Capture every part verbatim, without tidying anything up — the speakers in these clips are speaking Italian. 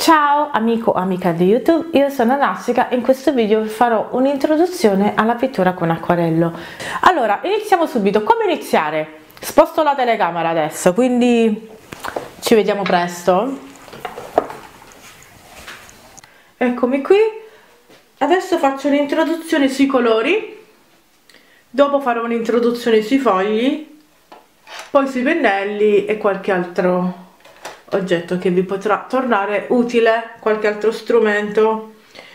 Ciao amico o amica di YouTube, io sono Nassica e in questo video farò un'introduzione alla pittura con acquarello. Allora, iniziamo subito. Come iniziare? Sposto la telecamera adesso, quindi ci vediamo presto. Eccomi qui. Adesso faccio un'introduzione sui colori, dopo farò un'introduzione sui fogli, poi sui pennelli e qualche altro oggetto che vi potrà tornare utile, qualche altro strumento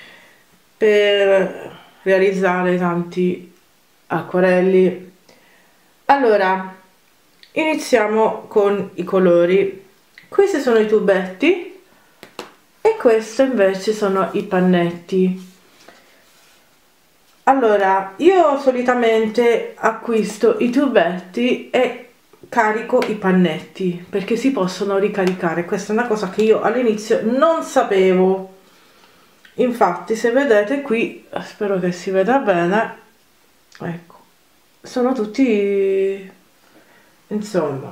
per realizzare tanti acquarelli. Allora, iniziamo con i colori. Questi sono i tubetti e questo invece sono i pannetti. Allora, io solitamente acquisto i tubetti e carico i pannetti perché si possono ricaricare. Questa è una cosa che io all'inizio non sapevo. Infatti, se vedete qui, spero che si veda bene, ecco, sono tutti, insomma,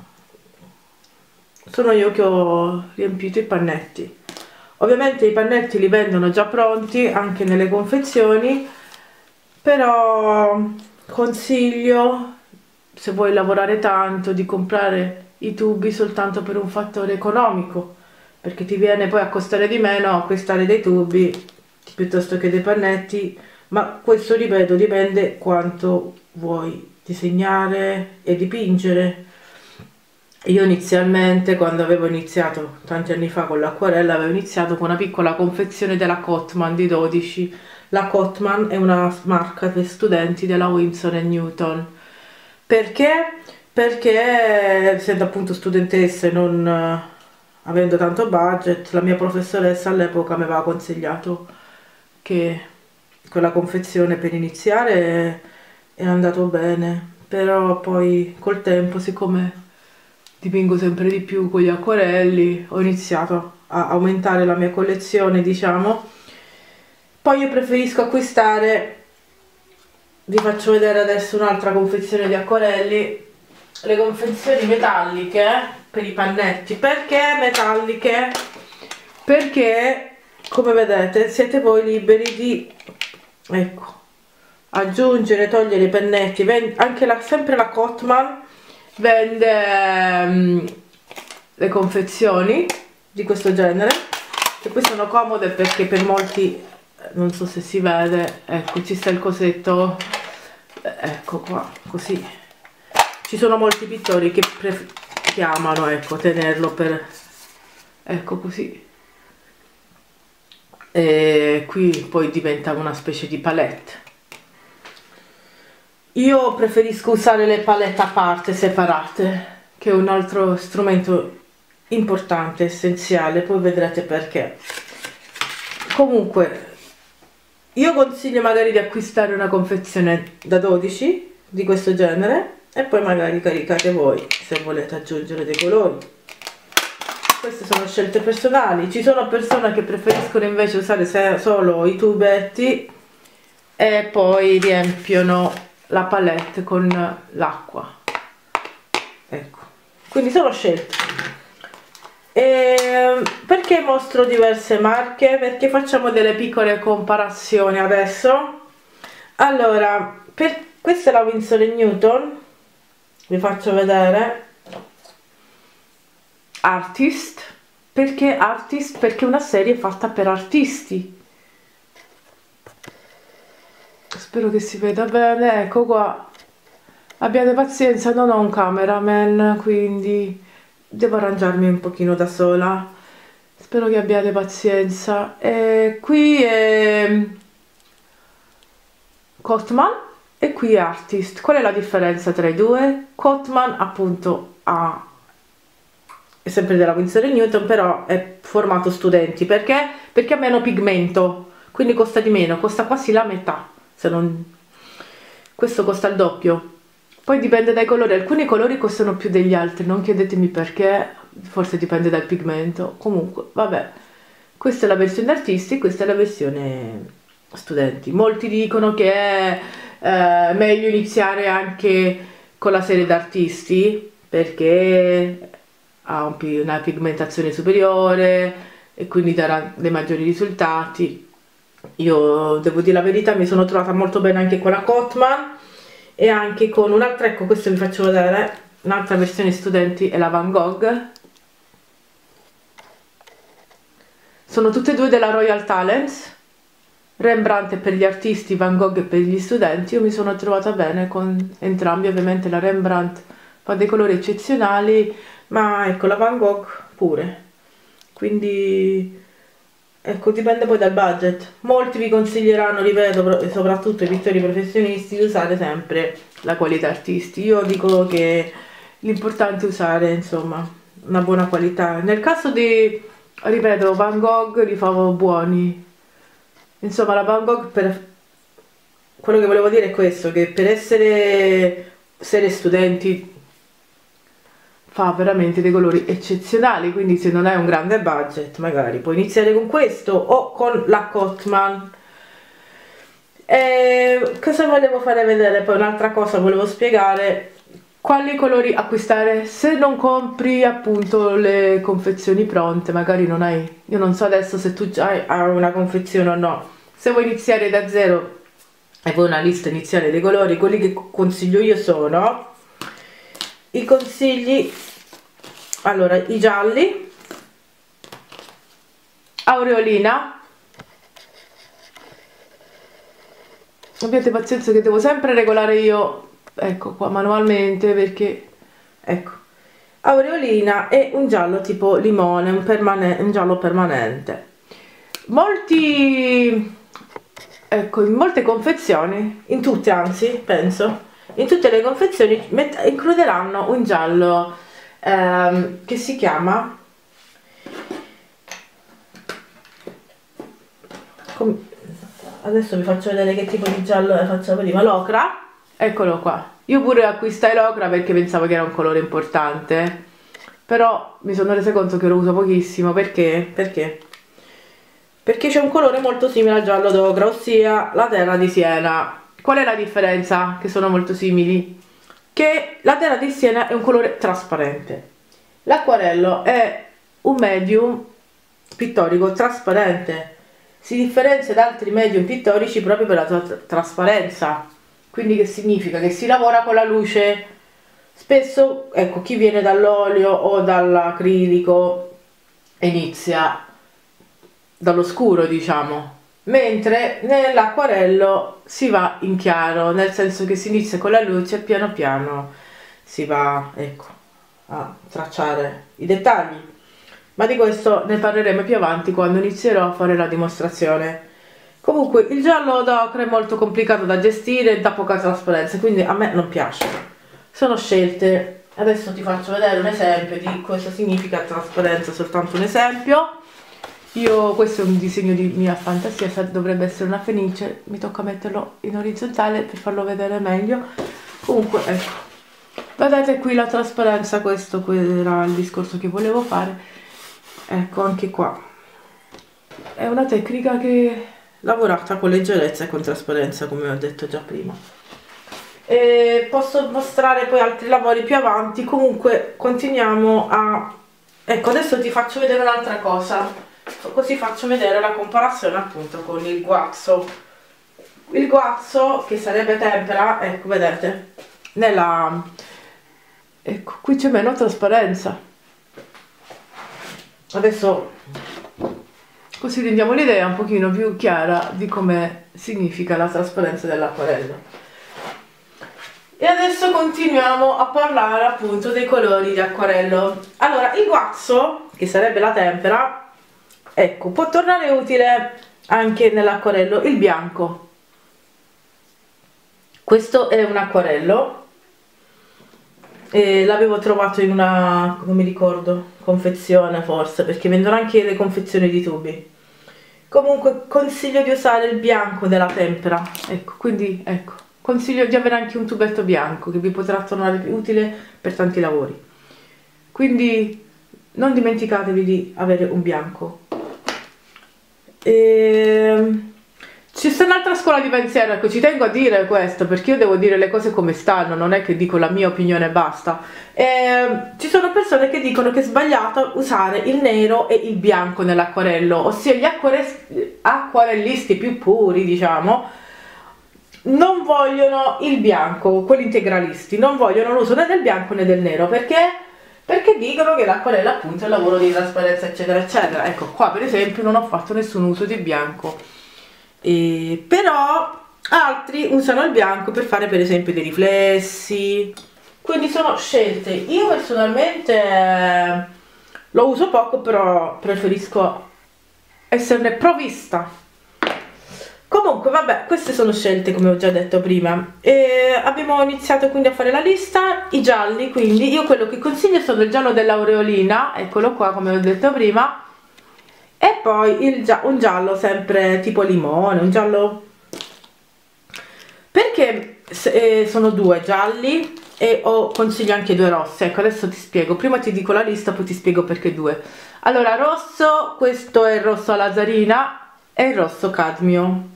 sono io che ho riempito i pannetti. Ovviamente i pannetti li vendono già pronti anche nelle confezioni, però consiglio, se vuoi lavorare tanto, di comprare i tubi soltanto per un fattore economico, perché ti viene poi a costare di meno acquistare dei tubi piuttosto che dei pannetti. Ma questo, ripeto, dipende quanto vuoi disegnare e dipingere. Io inizialmente, quando avevo iniziato tanti anni fa con l'acquarella, avevo iniziato con una piccola confezione della Cotman di dodici. La Cotman è una marca per studenti della Winsor e Newton. Perché? Perché essendo appunto studentessa e non uh, avendo tanto budget, la mia professoressa all'epoca mi aveva consigliato che quella confezione per iniziare è, è andato bene. Però poi col tempo, siccome dipingo sempre di più con gli acquarelli, ho iniziato a aumentare la mia collezione, diciamo. Poi io preferisco acquistare, vi faccio vedere adesso un'altra confezione di acquarelli, le confezioni metalliche per i pannetti. Perché metalliche? Perché, come vedete, siete voi liberi di, ecco, aggiungere, togliere i pannetti. Anche la, sempre la Cotman vende um, le confezioni di questo genere, che poi sono comode perché per molti, non so se si vede, ecco, ci sta il cosetto, ecco qua, così. Ci sono molti pittori che chiamano, ecco, tenerlo per, ecco, così. E qui poi diventa una specie di palette. Io preferisco usare le palette a parte, separate, che è un altro strumento importante, essenziale, poi vedrete perché. Comunque, io consiglio magari di acquistare una confezione da dodici di questo genere e poi magari caricate voi se volete aggiungere dei colori. Queste sono scelte personali. Ci sono persone che preferiscono invece usare solo i tubetti e poi riempiono la palette con l'acqua, ecco, quindi sono scelte. E perché mostro diverse marche? Perché facciamo delle piccole comparazioni adesso. Allora, per, questa è la Winsor e Newton, vi faccio vedere. Artist. Perché Artist? Perché è una serie fatta per artisti. Spero che si veda bene, ecco qua. Abbiate pazienza, non ho un cameraman, quindi devo arrangiarmi un pochino da sola. Spero che abbiate pazienza. E qui è Cotman e qui è Artist. Qual è la differenza tra i due? Cotman appunto ha, è sempre della Winsor e Newton, però è formato studenti. Perché? Perché ha meno pigmento, quindi costa di meno, costa quasi la metà. Se non... questo costa il doppio. Poi dipende dai colori, alcuni colori costano più degli altri, non chiedetemi perché, forse dipende dal pigmento. Comunque, vabbè, questa è la versione artisti, questa è la versione studenti. Molti dicono che è eh, meglio iniziare anche con la serie d'artisti perché ha un, una pigmentazione superiore, e quindi darà dei maggiori risultati. Io devo dire la verità, mi sono trovata molto bene anche con la Cotman e anche con un'altra, ecco questo vi faccio vedere, un'altra versione studenti è la Van Gogh. Sono tutte e due della Royal Talents. Rembrandt è per gli artisti, Van Gogh è per gli studenti. Io mi sono trovata bene con entrambi, ovviamente la Rembrandt fa dei colori eccezionali, ma ecco la Van Gogh pure, quindi ecco dipende poi dal budget. Molti vi consiglieranno, ripeto, soprattutto i pittori professionisti, di usare sempre la qualità artisti. Io dico che l'importante è usare insomma una buona qualità. Nel caso di, ripeto, Van Gogh li favo buoni. Insomma, la Van Gogh, per quello che volevo dire è questo, che per essere serie studenti fa veramente dei colori eccezionali, quindi se non hai un grande budget magari puoi iniziare con questo o con la Cotman. E cosa volevo fare vedere? Poi un'altra cosa volevo spiegare: quali colori acquistare se non compri appunto le confezioni pronte. Magari non hai, io non so adesso se tu già hai una confezione o no. Se vuoi iniziare da zero e vuoi una lista iniziale dei colori, quelli che consiglio io sono i consigli, allora, i gialli, aureolina. Abbiate pazienza che devo sempre regolare io, ecco qua, manualmente, perché ecco, aureolina e un giallo tipo limone, un, permane un giallo permanente. Molti, ecco, in molte confezioni, in tutte anzi, penso, in tutte le confezioni includeranno un giallo ehm, che si chiama, adesso vi faccio vedere che tipo di giallo è, faccio prima, l'ocra. Eccolo qua. Io pure acquistai l'ocra perché pensavo che era un colore importante, però mi sono resa conto che lo uso pochissimo. Perché? Perché? Perché c'è un colore molto simile al giallo d'ocra, ossia la terra di Siena. Qual è la differenza? Che sono molto simili. Che la terra di Siena è un colore trasparente, l'acquarello è un medium pittorico trasparente, si differenzia da altri medium pittorici proprio per la tra trasparenza. Quindi che significa? Che si lavora con la luce. Spesso, ecco, chi viene dall'olio o dall'acrilico inizia dallo scuro, diciamo, mentre nell'acquarello si va in chiaro, nel senso che si inizia con la luce e piano piano si va, ecco, a tracciare i dettagli. Ma di questo ne parleremo più avanti quando inizierò a fare la dimostrazione. Comunque il giallo d'ocra è molto complicato da gestire e dà poca trasparenza, quindi a me non piace. Sono scelte. Adesso ti faccio vedere un esempio di cosa significa trasparenza, soltanto un esempio. Io, questo è un disegno di mia fantasia, dovrebbe essere una fenice, mi tocca metterlo in orizzontale per farlo vedere meglio. Comunque ecco, vedete qui la trasparenza, questo era il discorso che volevo fare. Ecco, anche qua è una tecnica che lavorata con leggerezza e con trasparenza, come ho detto già prima. E posso mostrare poi altri lavori più avanti. Comunque continuiamo a, ecco, adesso ti faccio vedere un'altra cosa, così faccio vedere la comparazione appunto con il guazzo. Il guazzo, che sarebbe tempera, ecco, vedete, nella, ecco, qui c'è meno trasparenza. Adesso così rendiamo l'idea un pochino più chiara di come significa la trasparenza dell'acquarello. E adesso continuiamo a parlare appunto dei colori di acquarello. Allora, il guazzo, che sarebbe la tempera, ecco, può tornare utile anche nell'acquarello. Il bianco, questo è un acquarello, l'avevo trovato in una, non mi ricordo, confezione forse, perché vendono anche le confezioni di tubi. Comunque consiglio di usare il bianco della tempera, ecco, quindi ecco, consiglio di avere anche un tubetto bianco che vi potrà tornare utile per tanti lavori, quindi non dimenticatevi di avere un bianco. E Ci sta un'altra scuola di pensiero, ecco, ci tengo a dire questo perché io devo dire le cose come stanno, non è che dico la mia opinione e basta. Eh, ci sono persone che dicono che è sbagliato usare il nero e il bianco nell'acquarello, ossia gli acquare- acquarellisti più puri, diciamo, non vogliono il bianco, quelli integralisti, non vogliono l'uso né del bianco né del nero, perché? Perché dicono che l'acquarello appunto è un lavoro di trasparenza eccetera eccetera. Ecco, qua per esempio non ho fatto nessun uso di bianco. E però altri usano il bianco per fare per esempio dei riflessi, quindi sono scelte. Io personalmente eh, lo uso poco, però preferisco esserne provvista. Comunque vabbè, queste sono scelte come ho già detto prima. E abbiamo iniziato quindi a fare la lista. I gialli, quindi io quello che consiglio sono il giallo dell'aureolina, eccolo qua come ho detto prima, e poi il gia un giallo sempre tipo limone, un giallo, perché eh, sono due gialli e ho consiglio anche due rossi. Ecco, adesso ti spiego, prima ti dico la lista poi ti spiego perché due. Allora, rosso, questo è il rosso alla Zarina e il rosso cadmio.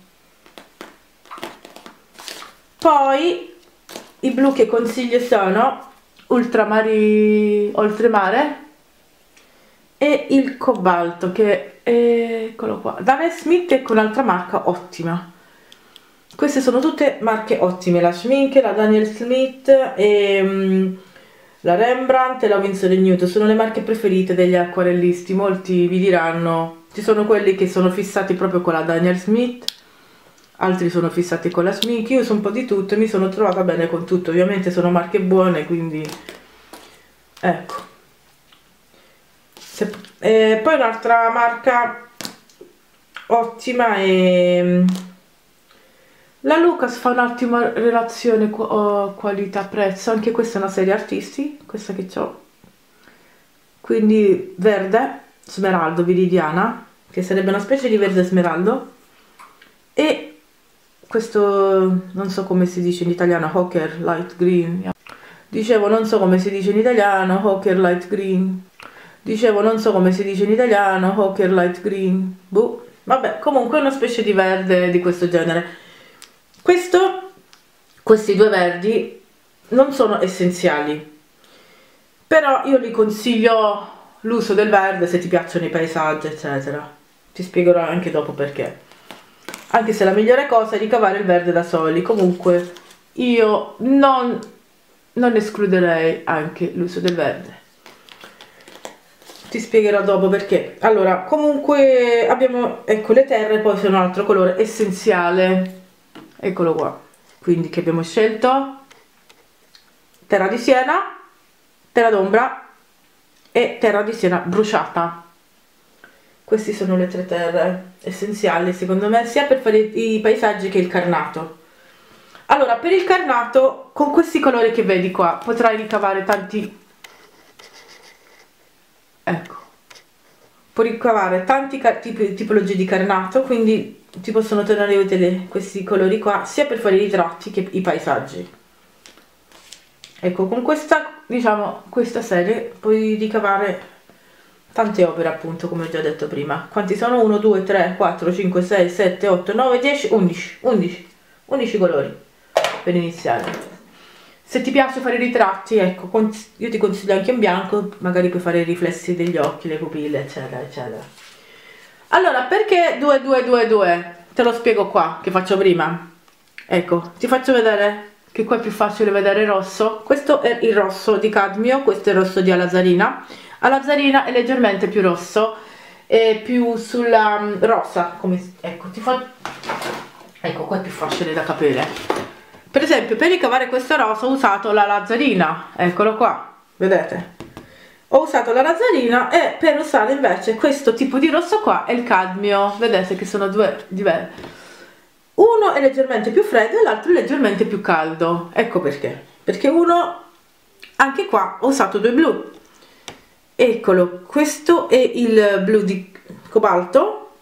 Poi i blu che consiglio sono ultramari, oltremare e il cobalto, che è, eccolo qua, Daniel Smith, è con un'altra marca ottima. Queste sono tutte marche ottime, la Schmink, la Daniel Smith e um, la Rembrandt e la Winsor and Newton sono le marche preferite degli acquarellisti. Molti vi diranno, ci sono quelli che sono fissati proprio con la Daniel Smith, altri sono fissati con la Schmink. Io sono un po' di tutto e mi sono trovata bene con tutto, ovviamente sono marche buone, quindi ecco. Se, eh, poi un'altra marca ottima è la Lucas, fa un'ottima relazione qualità-prezzo, anche questa è una serie artisti, questa che ho, quindi verde smeraldo viridiana, che sarebbe una specie di verde smeraldo, e questo non so come si dice in italiano, Ochre Light Green, dicevo non so come si dice in italiano, Ochre Light Green, dicevo non so come si dice in italiano, Ochre Light Green, boh, vabbè, comunque è una specie di verde di questo genere. Questo, questi due verdi non sono essenziali, però io vi consiglio l'uso del verde se ti piacciono i paesaggi eccetera, ti spiegherò anche dopo perché, anche se la migliore cosa è ricavare il verde da soli. Comunque io non, non escluderei anche l'uso del verde, ti spiegherò dopo perché. Allora, comunque abbiamo, ecco, le terre poi sono un altro colore essenziale, eccolo qua, quindi che abbiamo scelto: terra di siena, terra d'ombra e terra di siena bruciata. Queste sono le tre terre essenziali secondo me, sia per fare i paesaggi che il carnato. Allora, per il carnato con questi colori che vedi qua potrai ricavare tanti, ecco, puoi ricavare tanti tipi, tipologie di carnato, quindi ti possono tornare utili questi colori qua sia per fare i ritratti che i paesaggi. Ecco, con questa, diciamo, questa serie puoi ricavare tante opere, appunto, come ho già detto prima. Quanti sono? uno, due, tre, quattro, cinque, sei, sette, otto, nove, dieci, undici, undici, undici colori per iniziare. Se ti piace fare i ritratti, ecco, io ti consiglio anche in bianco, magari puoi fare i riflessi degli occhi, le pupille, eccetera, eccetera. Allora, perché due, due, due, due? Te lo spiego qua, che faccio prima. Ecco, ti faccio vedere che qua è più facile vedere il rosso. Questo è il rosso di cadmio, questo è il rosso di Alazarina. Alazarina è leggermente più rosso, è più sulla um, rosa, come, ecco, ti fa... ecco, qua è più facile da capire. Per esempio, per ricavare questo rosa ho usato la Lazzarina, eccolo qua, vedete? Ho usato la Lazzarina, e per usare invece questo tipo di rosso qua è il cadmio, vedete che sono due diversi. Uno è leggermente più freddo e l'altro è leggermente più caldo. Ecco perché. Perché uno, anche qua ho usato due blu. Eccolo, questo è il blu di cobalto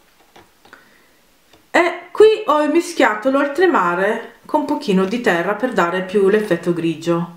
e qui ho mischiato l'oltremare con un pochino di terra per dare più l'effetto grigio.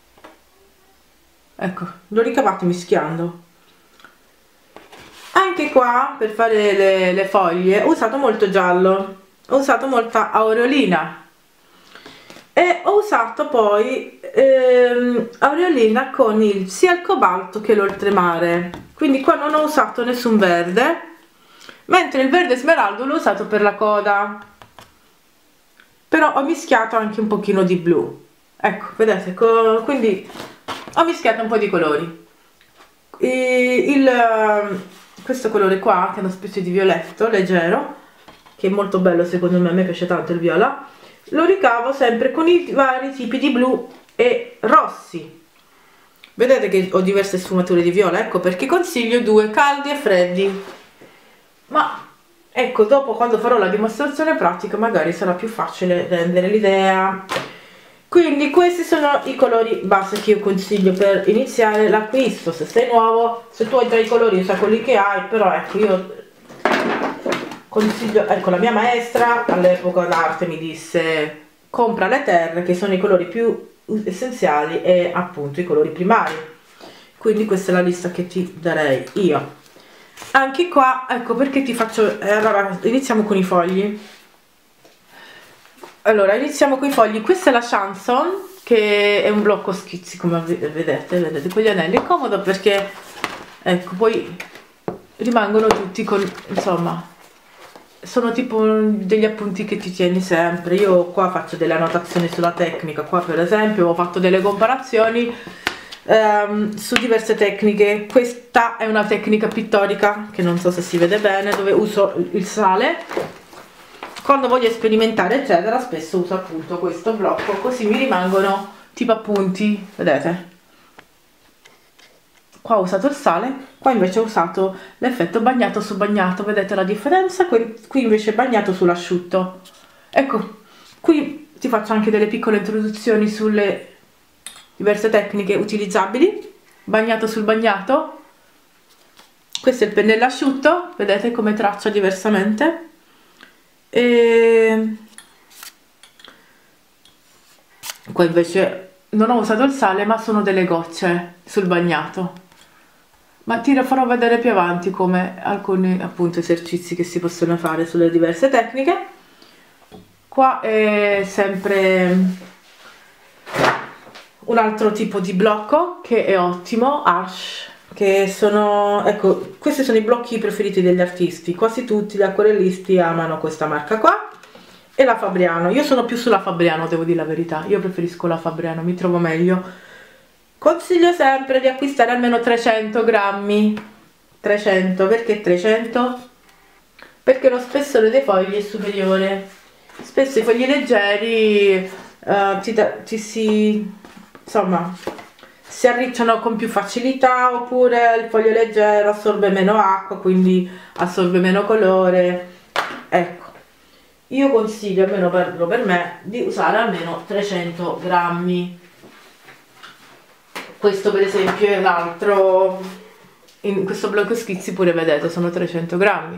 Ecco, l'ho ricavato mischiando. Anche qua per fare le, le foglie ho usato molto giallo, ho usato molta aureolina e ho usato poi ehm, aureolina con il sia il cobalto che l'oltremare, quindi qua non ho usato nessun verde, mentre il verde smeraldo l'ho usato per la coda, però ho mischiato anche un pochino di blu, ecco, vedete, quindi ho mischiato un po' di colori. E il, questo colore qua, che è una specie di violetto leggero, che è molto bello secondo me, a me piace tanto il viola, lo ricavo sempre con i vari tipi di blu e rossi. Vedete che ho diverse sfumature di viola, ecco perché consiglio due, caldi e freddi, ma ecco, dopo quando farò la dimostrazione pratica magari sarà più facile rendere l'idea. Quindi questi sono i colori base che io consiglio per iniziare l'acquisto. Se sei nuovo, se tu hai già i colori usa quelli che hai, però ecco, io consiglio, ecco, la mia maestra all'epoca d'arte mi disse compra le terre, che sono i colori più essenziali e appunto i colori primari, quindi questa è la lista che ti darei io. Anche qua, ecco perché ti faccio, eh, allora iniziamo con i fogli. Allora iniziamo con i fogli. Questa è la Chanson, che è un blocco schizzi, come vedete, vedete con gli anelli, è comodo perché ecco poi rimangono tutti con, insomma, sono tipo degli appunti che ti tieni sempre. Io qua faccio delle annotazioni sulla tecnica, qua per esempio ho fatto delle comparazioni um, su diverse tecniche. Questa è una tecnica pittorica che non so se si vede bene, dove uso il sale. Quando voglio sperimentare eccetera spesso uso appunto questo blocco, così mi rimangono tipo appunti, vedete? Qua ho usato il sale, qua invece ho usato l'effetto bagnato su bagnato, vedete la differenza? Qui invece bagnato sull'asciutto. Ecco, qui ti faccio anche delle piccole introduzioni sulle diverse tecniche utilizzabili. Bagnato sul bagnato, questo è il pennello asciutto, vedete come traccia diversamente. E qua invece non ho usato il sale, ma sono delle gocce sul bagnato, ma ti farò vedere più avanti come alcuni appunto esercizi che si possono fare sulle diverse tecniche. Qua è sempre un altro tipo di blocco che è ottimo, Arches, che sono, ecco, questi sono i blocchi preferiti degli artisti, quasi tutti gli acquerellisti amano questa marca qua, e la Fabriano. Io sono più sulla Fabriano, devo dire la verità, io preferisco la Fabriano, mi trovo meglio. Consiglio sempre di acquistare almeno trecento grammi, trecento, perché trecento? Perché lo spessore dei fogli è superiore, spesso i fogli leggeri uh, ti, da, ti si, insomma, si arricciano con più facilità, oppure il foglio leggero assorbe meno acqua, quindi assorbe meno colore. Ecco, io consiglio, almeno per, per me, di usare almeno trecento grammi. Questo per esempio è l'altro, in questo blocco schizzi pure vedete sono trecento grammi.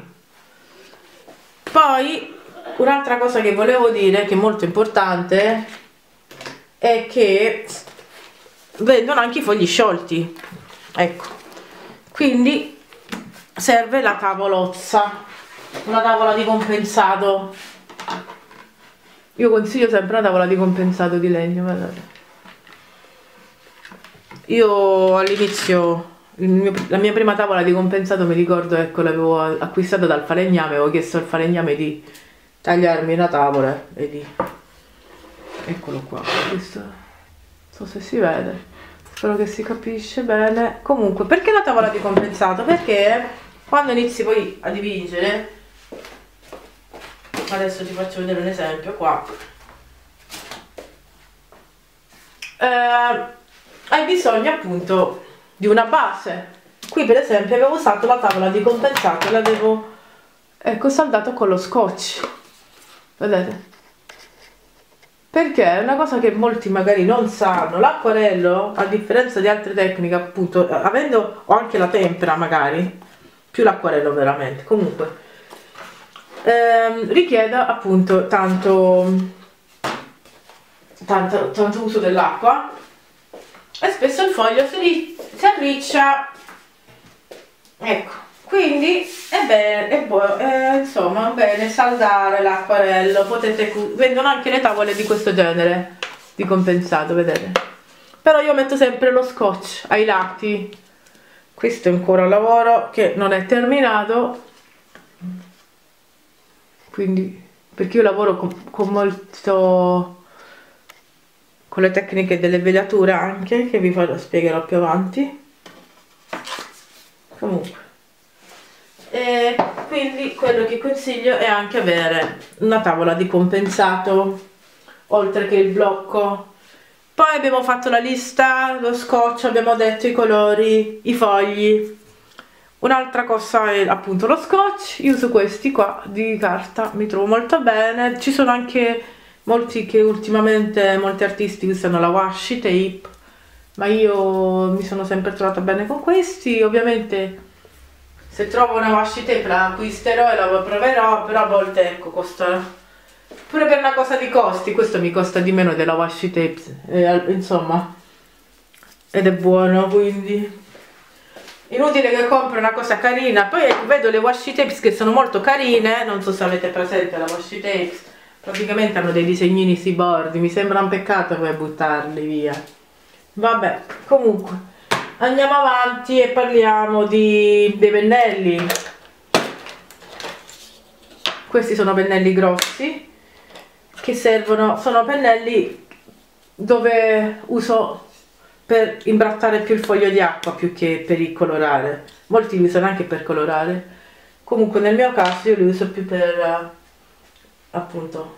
Poi un'altra cosa che volevo dire, che è molto importante, è che vendono anche i fogli sciolti, ecco, quindi serve la tavolozza, una tavola di compensato. Io consiglio sempre una tavola di compensato di legno, guardate. Io all'inizio la mia prima tavola di compensato mi ricordo, ecco, l'avevo acquistata dal falegname, avevo chiesto al falegname di tagliarmi una tavola e di, eccolo qua, questo non so se si vede, spero che si capisce bene. Comunque, perché la tavola di compensato? Perché quando inizi poi a dipingere, adesso ti faccio vedere un esempio qua, eh, hai bisogno appunto di una base. Qui per esempio avevo usato la tavola di compensato e l'avevo, ecco, saldato con lo scotch, vedete? Perché è una cosa che molti magari non sanno, l'acquarello, a differenza di altre tecniche, appunto, avendo o anche la tempera magari, più l'acquarello veramente, comunque ehm, richiede appunto tanto, tanto, tanto uso dell'acqua, e spesso il foglio si, si arriccia, ecco. quindi è bene, è buono, eh, insomma, è bene saldare l'acquarello. Potete, vendono anche le tavole di questo genere, di compensato, vedete? Però io metto sempre lo scotch ai lati. Questo è ancora un lavoro che non è terminato, quindi perché io lavoro con, con molto con le tecniche delle velature anche, che vi farò, spiegherò più avanti. Comunque, e quindi quello che consiglio è anche avere una tavola di compensato oltre che il blocco. Poi abbiamo fatto la lista, lo scotch, abbiamo detto i colori, i fogli. Un'altra cosa è appunto lo scotch. Io uso questi qua di carta, mi trovo molto bene. Ci sono anche molti che ultimamente, molti artisti usano la washi tape, ma io mi sono sempre trovata bene con questi. Ovviamente se trovo una washi tape la acquisterò e la proverò, però a volte ecco costa, pure per una cosa di costi, questo mi costa di meno della washi tape, eh, insomma, ed è buono, quindi inutile che compri una cosa carina. Poi ecco, vedo le washi tapes che sono molto carine, non so se avete presente la washi tapes, praticamente hanno dei disegnini sui bordi, mi sembra un peccato poi buttarli via. Vabbè, comunque andiamo avanti e parliamo di, dei pennelli. Questi sono pennelli grossi che servono, sono pennelli dove uso per imbrattare più il foglio di acqua più che per il colorare. Molti li usano anche per colorare, comunque nel mio caso io li uso più per appunto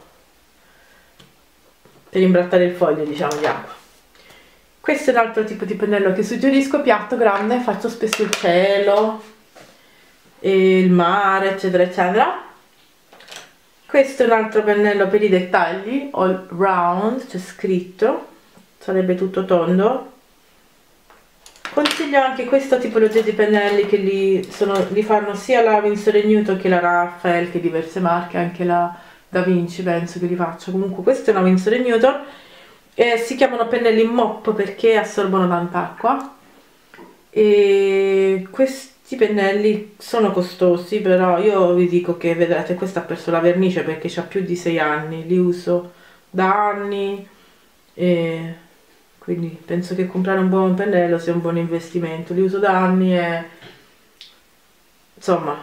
per imbrattare il foglio, diciamo, di acqua. Questo è un altro tipo di pennello che suggerisco, piatto grande, faccio spesso il cielo, e il mare, eccetera eccetera. Questo è un altro pennello per i dettagli, all round, c'è scritto, sarebbe tutto tondo. Consiglio anche questa tipologia di pennelli che li, sono, li fanno sia la Winsor and Newton che la Raphael, che diverse marche, anche la Da Vinci penso che li faccia. Comunque questo è una Winsor and Newton. Eh, si chiamano pennelli mop perché assorbono tanta acqua, e questi pennelli sono costosi, però io vi dico che vedrete, questa ha perso la vernice perché ha più di sei anni, li uso da anni, e quindi penso che comprare un buon pennello sia un buon investimento. Li uso da anni e insomma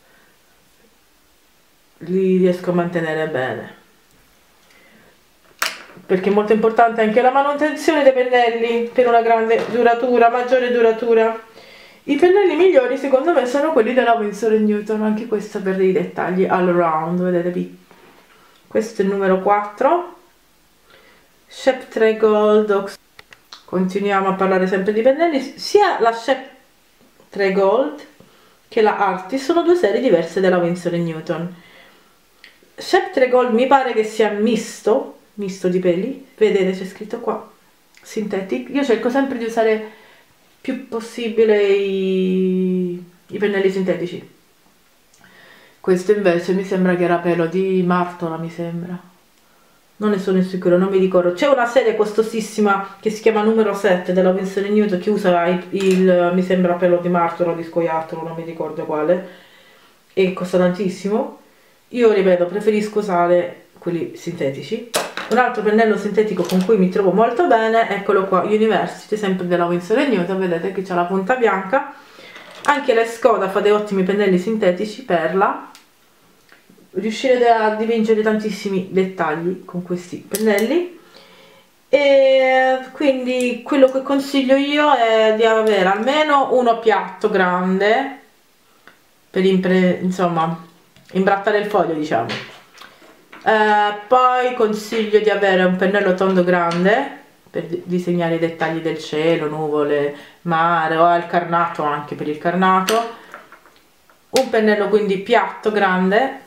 li riesco a mantenere bene, perché è molto importante anche la manutenzione dei pennelli per una grande duratura, maggiore duratura. I pennelli migliori secondo me sono quelli della Winsor and Newton, anche questo per dei dettagli all round, vedete, questo è il numero quattro, Shepherd Gold. Continuiamo a parlare sempre di pennelli. Sia la Shepherd Gold che la Artist sono due serie diverse della Winsor and Newton. Shepherd Gold mi pare che sia misto, misto di peli, vedete c'è scritto qua synthetic. Io cerco sempre di usare più possibile i, i pennelli sintetici. Questo invece mi sembra che era pelo di martola, mi sembra, non ne sono sicuro, non mi ricordo. C'è una serie costosissima che si chiama numero sette della Winsor and Newton che usa il, il mi sembra pelo di martolo o di scoiattolo, non mi ricordo quale, e costa tantissimo. Io ripeto, preferisco usare quelli sintetici. Un altro pennello sintetico con cui mi trovo molto bene, eccolo qua, University, sempre della Winsor and Newton, vedete che c'ha la punta bianca. Anche la Skoda fa dei ottimi pennelli sintetici, perla. Riuscirete a dipingere tantissimi dettagli con questi pennelli, e quindi quello che consiglio io è di avere almeno uno piatto grande per impre insomma imbrattare il foglio, diciamo. Eh, poi consiglio di avere un pennello tondo grande per disegnare i dettagli del cielo, nuvole, mare, o al carnato, anche per il carnato. Un pennello quindi piatto grande,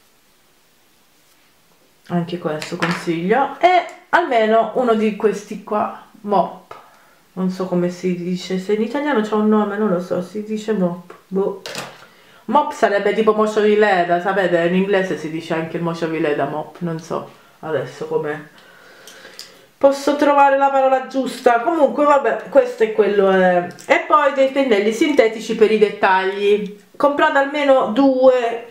anche questo consiglio, e almeno uno di questi qua, mop, non so come si dice, se in italiano c'è un nome, non lo so, si dice mop, boh. Mop sarebbe tipo mocciovileda, sapete, in inglese si dice anche il mocciovileda, mop, non so adesso come posso trovare la parola giusta. Comunque vabbè, questo è quello, eh. E poi dei pennelli sintetici per i dettagli. comprate almeno due,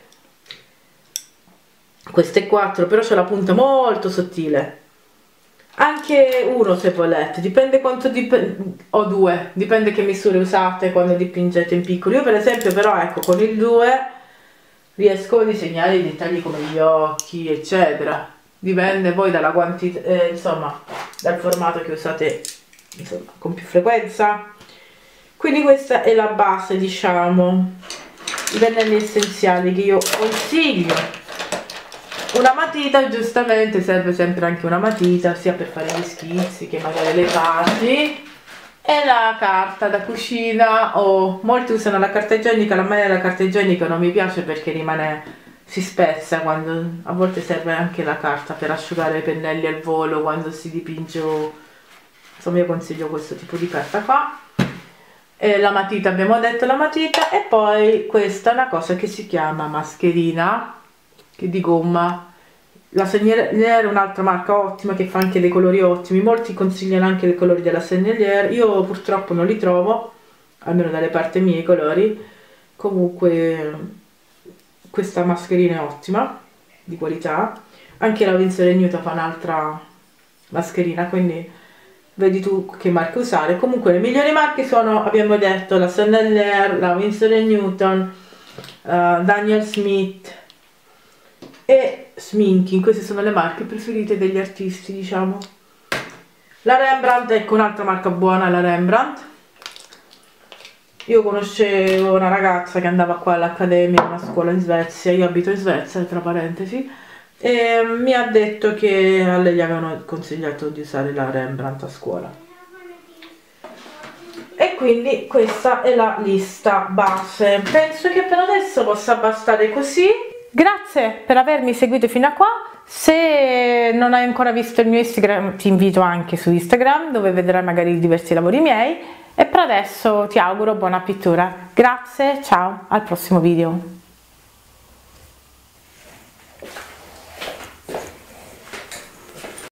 queste quattro, però c'è la punta molto sottile, anche uno se volete, dipende quanto dip o due, dipende che misure usate quando dipingete in piccolo. Io per esempio però ecco con il due riesco a disegnare i dettagli come gli occhi eccetera, dipende poi dalla quantità, eh, insomma dal formato che usate, insomma, con più frequenza. Quindi questa è la base, diciamo, i pennelli essenziali che io consiglio. Una matita, giustamente serve sempre anche una matita, sia per fare gli schizzi che magari le basi, e la carta da cucina, o molti usano la carta igienica. La maglia della carta igienica non mi piace perché rimane, si spezza, quando a volte serve anche la carta per asciugare i pennelli al volo quando si dipinge. Insomma, io consiglio questo tipo di carta qua. E la matita, abbiamo detto la matita, e poi questa è una cosa che si chiama mascherina, che di gomma. La Sennelier è un'altra marca ottima che fa anche dei colori ottimi, molti consigliano anche i colori della Sennelier, io purtroppo non li trovo, almeno dalle parti mie i colori. Comunque questa mascherina è ottima, di qualità. Anche la Winsor and Newton fa un'altra mascherina, quindi vedi tu che marche usare. Comunque le migliori marche sono, abbiamo detto, la Sennelier, la Winsor and Newton, uh, Daniel Smith e Sminking. Queste sono le marche preferite degli artisti, diciamo. La Rembrandt, ecco un'altra marca buona, la Rembrandt. Io conoscevo una ragazza che andava qua all'Accademia, una scuola in Svezia, io abito in Svezia tra parentesi, e mi ha detto che a lei gli avevano consigliato di usare la Rembrandt a scuola. E quindi questa è la lista base. Penso che per adesso possa bastare così. Grazie per avermi seguito fino a qua. Se non hai ancora visto il mio Instagram, ti invito anche su Instagram, dove vedrai magari diversi lavori miei. E per adesso ti auguro buona pittura. Grazie, ciao, al prossimo video.